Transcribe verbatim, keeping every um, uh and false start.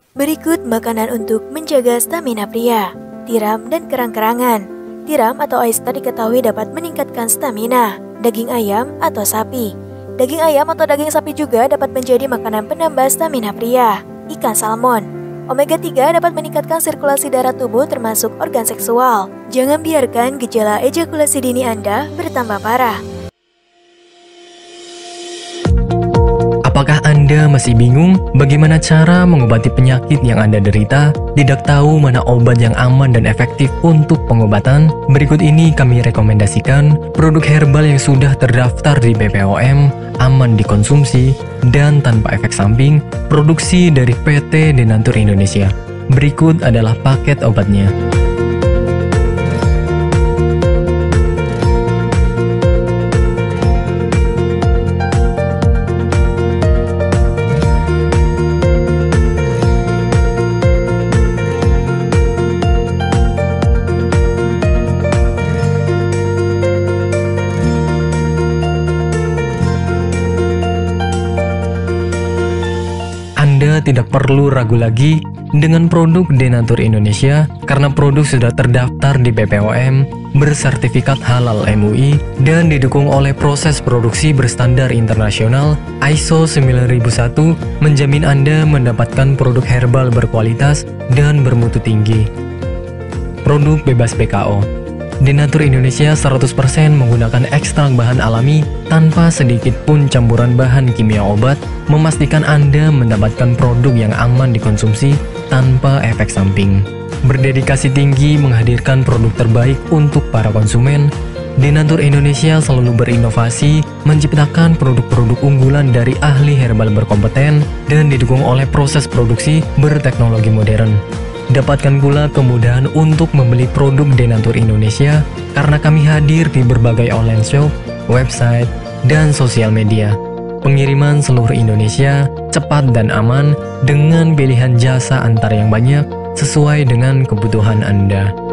Berikut makanan untuk menjaga stamina pria. Tiram dan kerang-kerangan. Tiram atau oyster diketahui dapat meningkatkan stamina. Daging ayam atau sapi. Daging ayam atau daging sapi juga dapat menjadi makanan penambah stamina pria. Ikan salmon. omega tiga dapat meningkatkan sirkulasi darah tubuh termasuk organ seksual. Jangan biarkan gejala ejakulasi dini Anda bertambah parah. Apakah Anda masih bingung bagaimana cara mengobati penyakit yang Anda derita? Tidak tahu mana obat yang aman dan efektif untuk pengobatan? Berikut ini kami rekomendasikan produk herbal yang sudah terdaftar di B P O M, aman dikonsumsi, dan tanpa efek samping, produksi dari P T Denatur Indonesia. Berikut adalah paket obatnya. Anda tidak perlu ragu lagi dengan produk Denatur Indonesia karena produk sudah terdaftar di B P O M, bersertifikat halal M U I, dan didukung oleh proses produksi berstandar internasional I S O sembilan ribu satu, menjamin Anda mendapatkan produk herbal berkualitas dan bermutu tinggi. Produk bebas P K O. Denatur Indonesia seratus persen menggunakan ekstrak bahan alami tanpa sedikit pun campuran bahan kimia obat, memastikan Anda mendapatkan produk yang aman dikonsumsi tanpa efek samping. Berdedikasi tinggi menghadirkan produk terbaik untuk para konsumen, Denatur Indonesia selalu berinovasi, menciptakan produk-produk unggulan dari ahli herbal berkompeten dan didukung oleh proses produksi berteknologi modern. Dapatkan pula kemudahan untuk membeli produk Denatur Indonesia karena kami hadir di berbagai online shop, website, dan sosial media. Pengiriman seluruh Indonesia cepat dan aman dengan pilihan jasa antar yang banyak sesuai dengan kebutuhan Anda.